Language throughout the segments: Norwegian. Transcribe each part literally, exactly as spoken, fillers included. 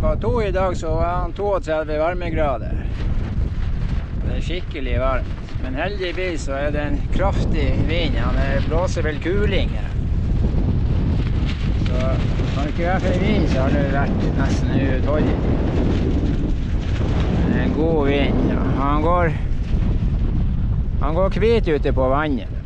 klokka to i dag så var han trettito varmegrader. Det er skikkelig varmt. Men heldigvis så er det en kraftig vind. Han blåser vel kuling her. Så kan det ikke være for vind, så har det vært nesten uutholdelig. Det er en god vind. Ja. Han går, han går hvit ute på vannet.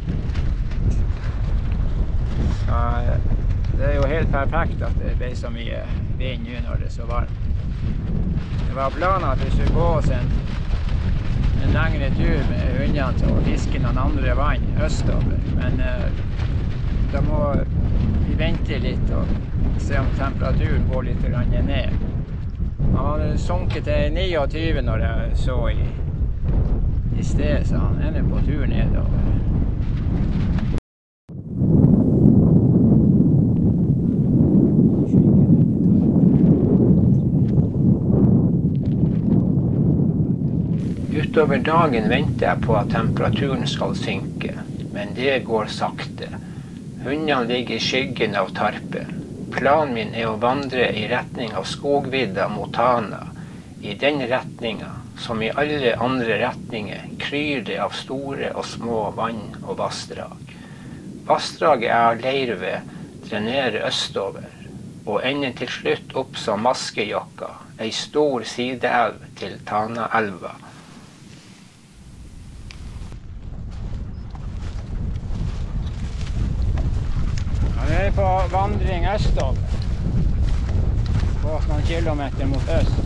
Så det er jo helt perfekt at det ble så mye vind nå når det er så varmt. Det var planen at vi skulle gå oss en, en lengre tur med hundene til å fiske noen andre vann østover. Men eh, da må vi vente litt og se om temperaturen går litt ned. Han hadde sunket til niogtyve når jeg så i, i sted, så han er på tur nedover. Utover dagen venter jeg på at temperaturen skal synke, men det går sakte. Hundene ligger i skyggen av tarpen. Planen min er å vandre i retning av skogvidda mot Tana. I den retningen, som i alle andre retninger, kryr det av store og små vann- og vassdrag. Vassdraget er leirve drenerer østover, og ender til slutt opp som Maskejokka, ei stor sideelv til Tanaelva. Vi er på vandring østover, på noen kilometer mot øst.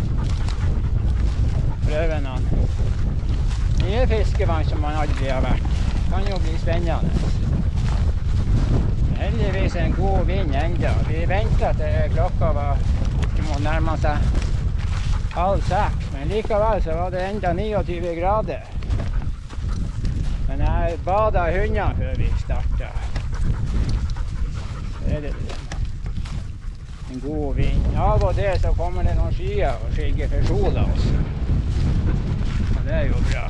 Prøver noen nye fiskevann som man aldri har vært. Det kan jo bli spennende. Heldigvis en god vind enda. Vi ventet til klokka var ikke må nærme seg halv seks, men likevel så var det enda niogtyve grader. Men jeg badet hundene før vi startet. Er det en god vind. Av og til så kommer det noen skyer og skygger for sola også. Og det er jo bra.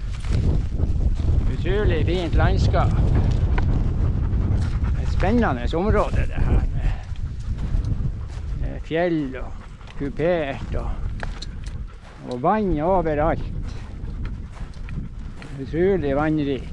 Utrolig fint landskap. Et spennende område det her med fjell og kupert og, og vann overalt. Utrolig vannrikt.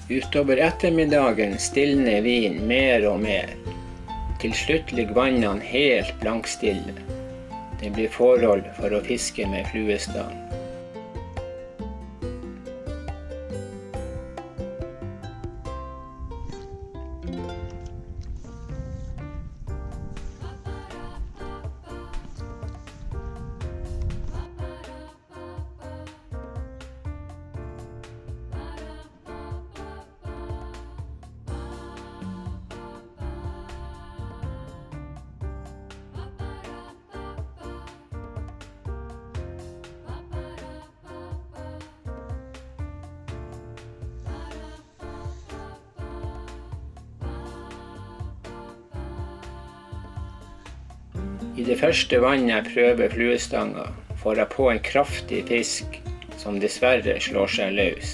Utover ettermiddagen stilner vinden mer og mer. Til slutt ligger vannene helt blankstille. Det blir forhold for å fiske med fluestang. I det første vannet jeg prøver fluestanga, får jeg på en kraftig fisk som dessverre slår seg løs.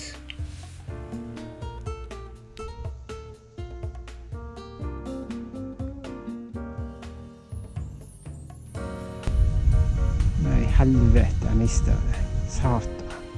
Nei, helvete, jeg mistet det. Satan.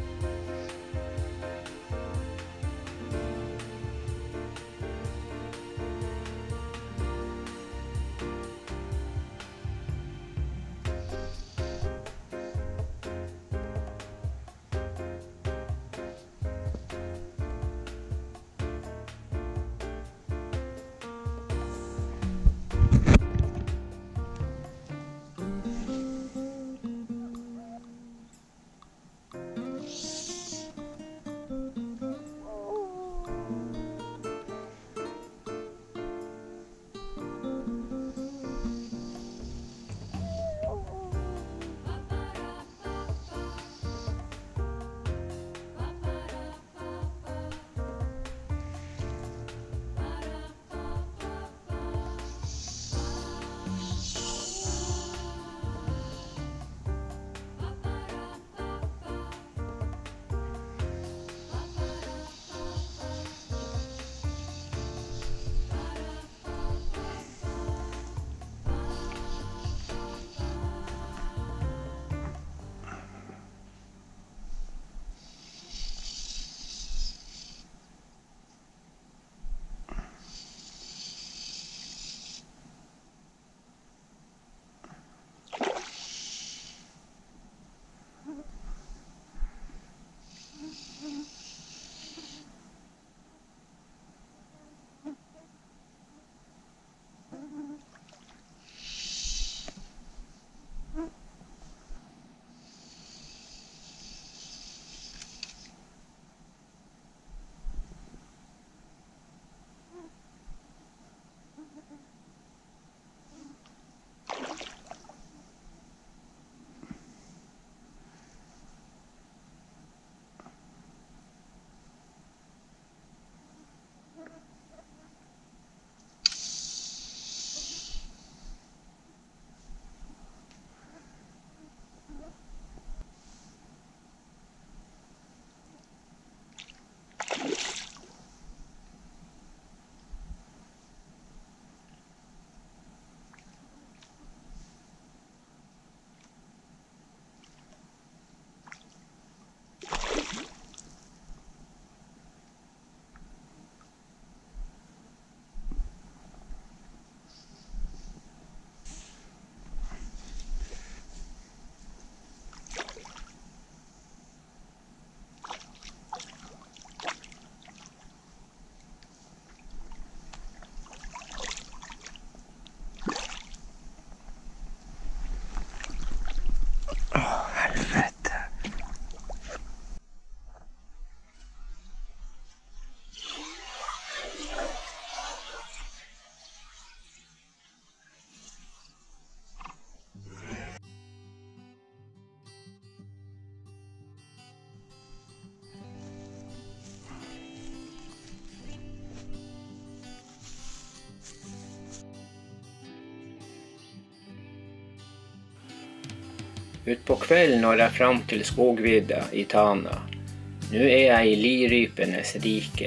Utpå kvelden når jeg fram til skogvidda i Tana. Nå er jeg i lirypenes rike.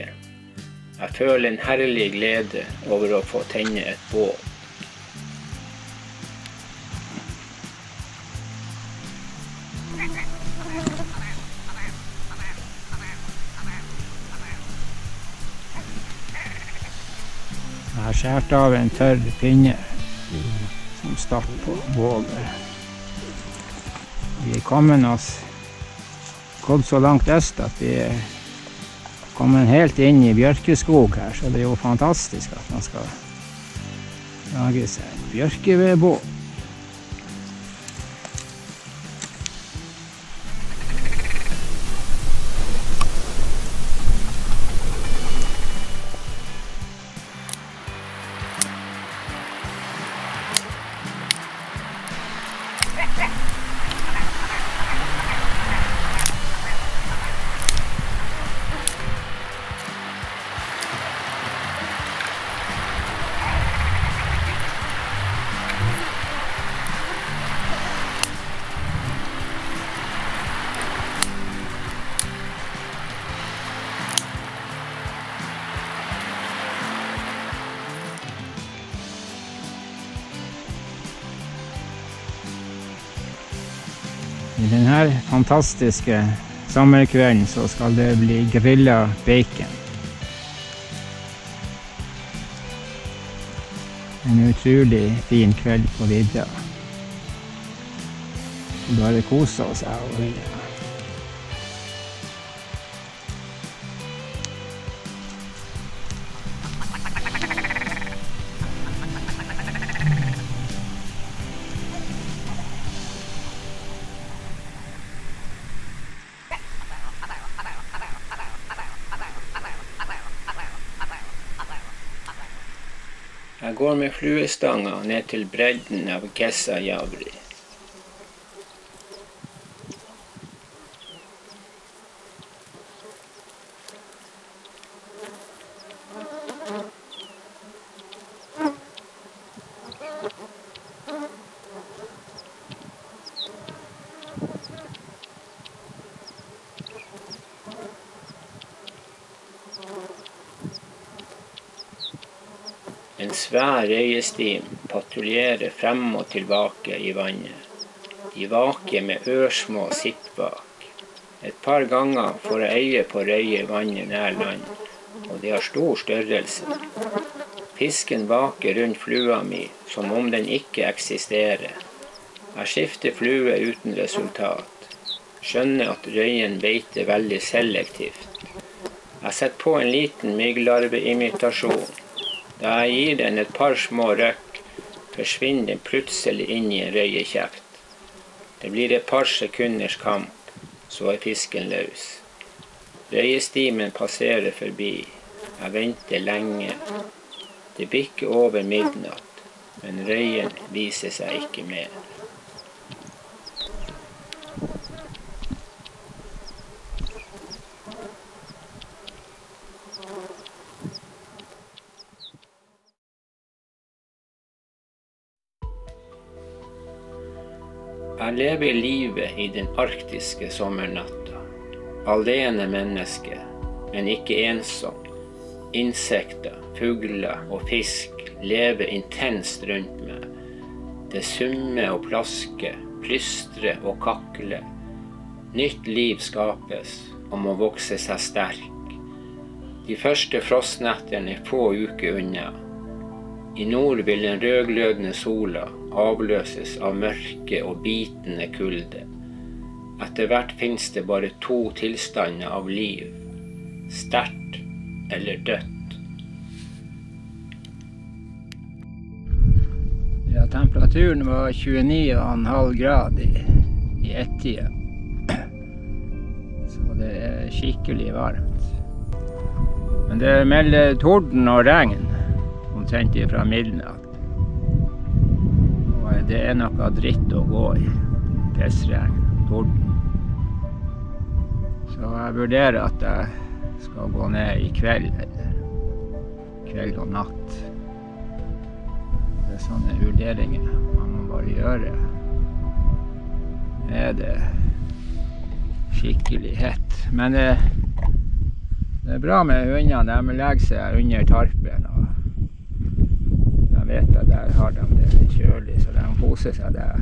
Jeg føler en herlig glede over å få tenne et bål. har skjært av en tørr pinne som start på bålet. Vi er kommet oss gått så langt øst at vi er kommet helt inn i bjørkeskog her, så det er jo fantastisk at man skal lage seg en bjørkevedbål. I denne fantastiske sommerkvelden så skal det bli grillet bacon. En utrolig fin kveld på vidda. Bare kose oss her og vidda. Jeg går med fluestanga ned til bredden av Kessa Javri. En svær røyestim patruljerer frem og tilbake i vannet. De vaker med ørsmå sippvak. Et par ganger får jeg øye på røye vannet nær land, og de har stor størrelse. Fisken vaker rundt flua mi, som om den ikke eksisterer. Jeg skifter flue uten resultat. Skjønner at røyen beiter veldig selektivt. Jeg setter på en liten mygglarveimitasjon. Da jeg gir den et par små røkk, forsvinner den plutselig inn i en røyekjeft. Det blir et par sekunders kamp, så er fisken løs. Røyestimen passerer forbi. Jeg venter lenge. Det bikker over midnatt, men røyen viser seg ikke mer. Jeg lever livet i den arktiske sommernatta. Alene menneske, men ikke ensom. Insekter, fugler og fisk lever intenst rundt meg. Det summer og plasker, plystrer og kakler. Nytt liv skapes og må vokse seg sterk. De første frostnetterne er få uker unna. I nord vil den rødglødende sola avløses av mørke og bitende kulde. Etter hvert finnes det bare to tilstander av liv. Sterkt eller dødt. Ja, temperaturen var tjueni komma fem grad i, i ett-tida. Så det er skikkelig varmt. Men det melder torden og regn. Omtrent fra midnatt. Og det er noe dritt å gå i. Pissregn, torden. Så jeg vurderer at jeg skal gå ned i kveld, eller kveld og natt. Det er sånne vurderinger man må bare gjøre. Er det skikkelig hett. Men det, det er bra med hundene. De legger seg under tarpen. Og jeg vet at der har de det litt kjølig, så de poser seg der.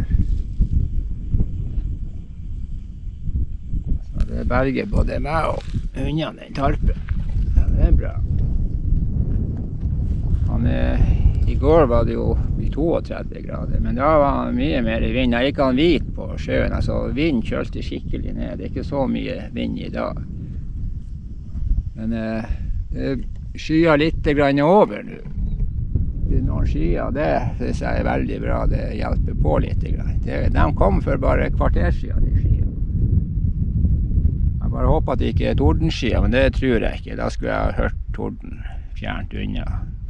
Så det berger både meg og hundene den tarpen. Ja, det er bra. Han er, I går var det jo trettito grader, men da var han mye mer vind. Jeg gikk han hvit på sjøen, altså vind kjølte skikkelig ned. Det er ikke så mye vind I dag. Men eh, det skyer litt grann over nå. Noen skyer, det synes jeg er veldig bra. Det hjelper på litt grann. Det, de kom for bare et kvarter siden, de skyer. Jeg bare håper at det ikke er tordenskyer, men det tror jeg ikke. Da skulle jeg ha hørt torden fjernt unna.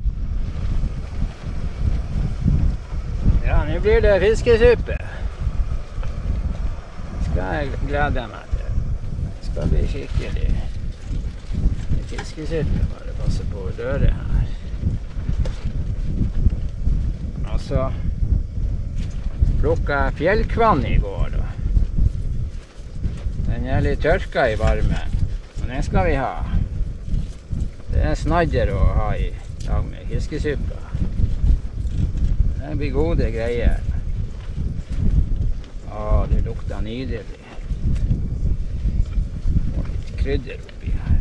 Ja, nå blir det fiskesuppe. Det skal jeg glede meg til. Det skal bli skikkelig fiskesuppe. Bare passe på døret her. Og så plukket jeg fjellkvann I går. Da. Den er litt tørka I varmen, men den skal vi ha. Det er snadder å ha I lag med fiskesuppa. Det blir gode greier. Åh, det lukter nydelig. Og litt krydder oppi her.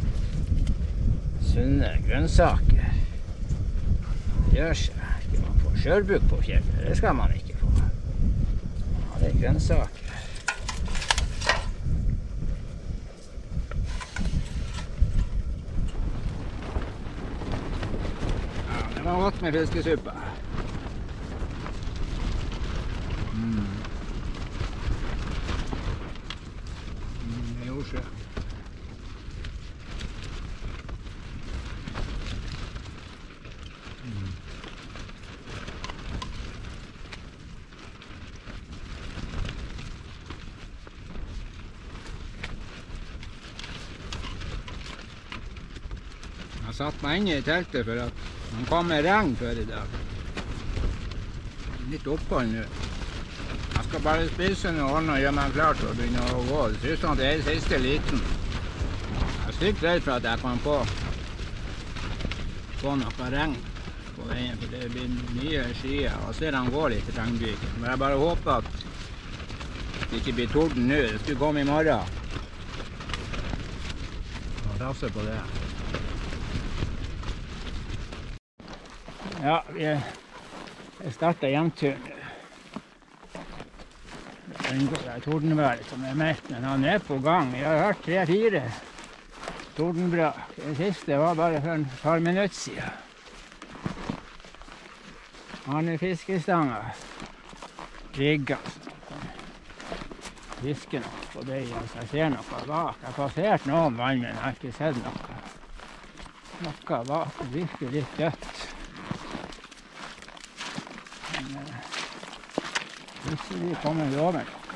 Sunne grønnsaker. Det gjør seg. Ikke man får skjørbuk på fjellet. Det skal man ikke få. Ja, det er grønnsaker. Ja, det var godt med fiskesuppa. Jeg satt meg inne I teltet for at man kom med regn før I dag. Litt opphold nå. Jeg skal bare spise noe ordentlig og gjøre meg klar til å begynne å gå. Det ser ut som at det er siste liten. Jeg er stygt redd for at jeg kan få, få noe regn på veien, for det blir mye skyer. Og ser han går litt I regnbyken. Men jeg bare håper at det ikke blir torden nå. Det skulle komme I morgen. Og tafse på det. Ja, vi startet hjemturen nå. Det er tordenværet som er meldt, men han er på gang. Vi har hørt tre-fire tordenbrak. Det siste var bare for et par minutter siden. Han er fiskestanga. Rigget. Fisker nok på det, altså jeg ser noe bak. Jeg har passert noen vann, men jeg har ikke sett noe. Noe bak, det virker litt dødt. Plutselig kommer vi over noe.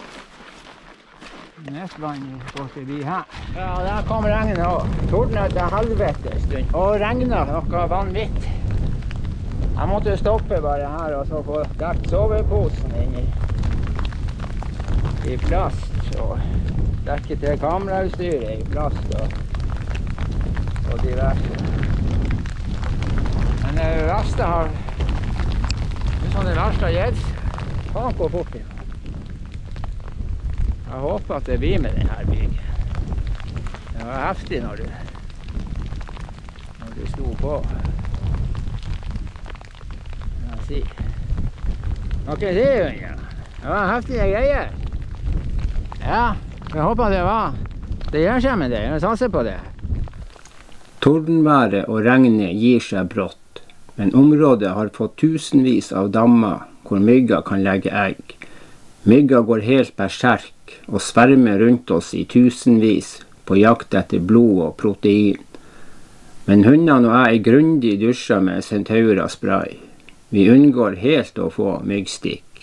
Nettvann går forbi her. Ja, der kom regnet også. Tordnet til helvete stund. Og regnet noe vanvitt. Jeg måtte stoppe bare her og så få dekt soveposen inn I, I plast. Og dekke til kamerautstyret I plast og, og diverse. Men det verste har... Det er sånn det verste har gitt. Faen går fort I. Jeg håper at det blir med denne bygen. Det var heftig når du, når du sto på. Jeg sier. Hva skal jeg si, Unja? Det var heftige greier. Ja, jeg håper det var. Det gjør seg med det, jeg satser på det. Tordenværet og regnet gir seg brått, men området har fått tusenvis av dammer hvor mygga kan legge egg. Mygga går helt berserk og svermer rundt oss I tusenvis på jakt etter blod og protein. Men hundene og jeg er grundig dusja med Centaura spray. Vi unngår helt å få myggstikk.